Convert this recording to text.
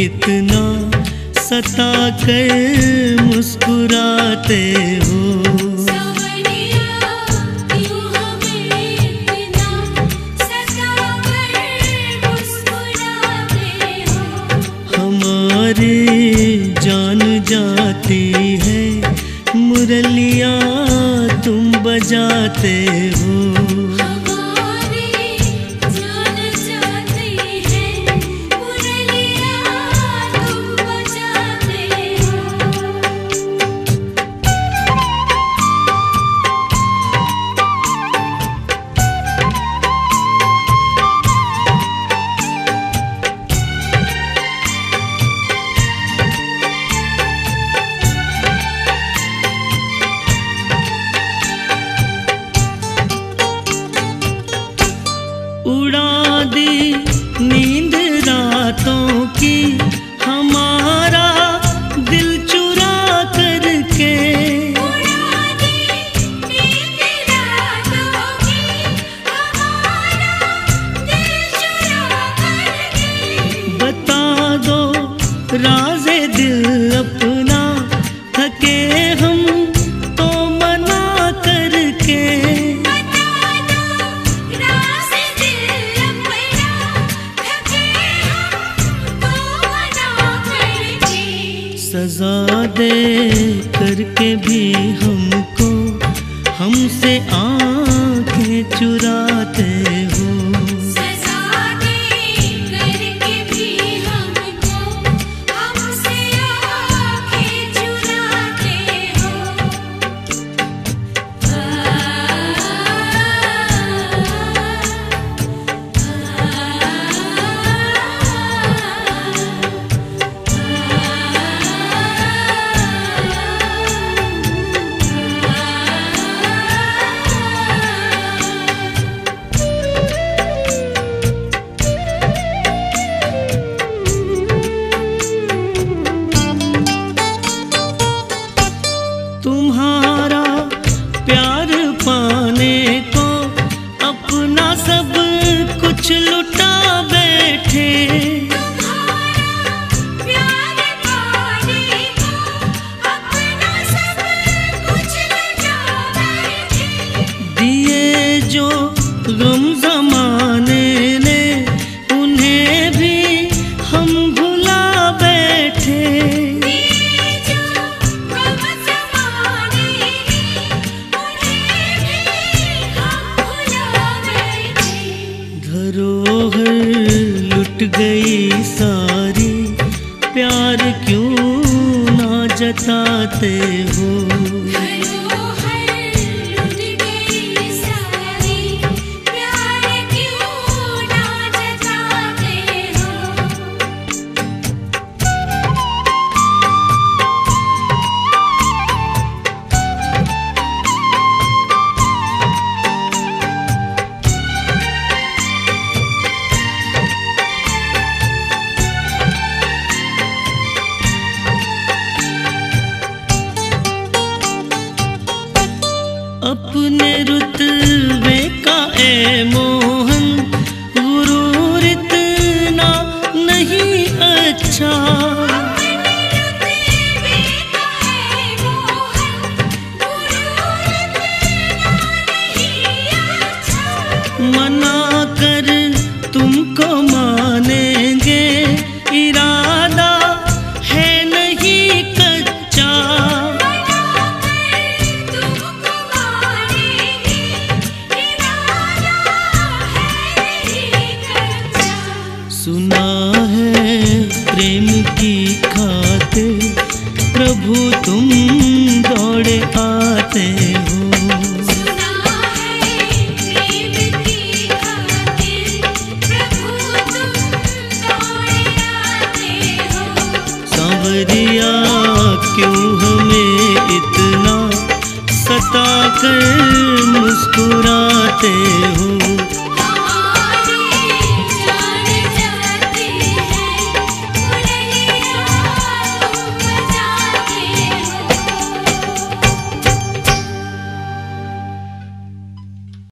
इतना सता कर मुस्कुराते हो। सांवरिया क्यों हमें इतना सता कर मुस्कुराते हो। हमारी जान जाती है मुरलिया तुम बजाते हो। उड़ा दी नींद रातों की हमारा दिल चुरा करके। उड़ा दी नींद रातों की हमारा दिल चुरा करके। बता दो राज़े दिल अपना थके हम तो मना करके। सजा दे करके भी हमको हमसे आंखें चुराते हो। सजा दे करके भी हमको हमसे आंखें चुराते हो। तुम्हारा प्यार पाने को अपना सब कुछ लुटा बैठे। तुम्हारा प्यार पाने को अपना सब कुछ लुटा बैठे। दिए जो गम ज़माने ने उन्हें भी हम भुला बैठे। धरोहर लुट गई सारी प्यार क्यों ना जताते हो। धरोहर लुट गई सारी प्यार क्यों ना जताते हो। अपने रुतबे का ए मोहन गुरूर इतना नहीं अच्छा। अपने रुतबे का है मोहन गुरूर इतना नहीं अच्छा। मना कर तुमको मानेंगे इरादा है नहीं कच्चा। सुना है प्रेम की खातिर प्रभु तुम दौड़े आते हो। सुना है प्रेम की खातिर प्रभु तुम दौड़े आते हो। सांवरिया क्यों हमें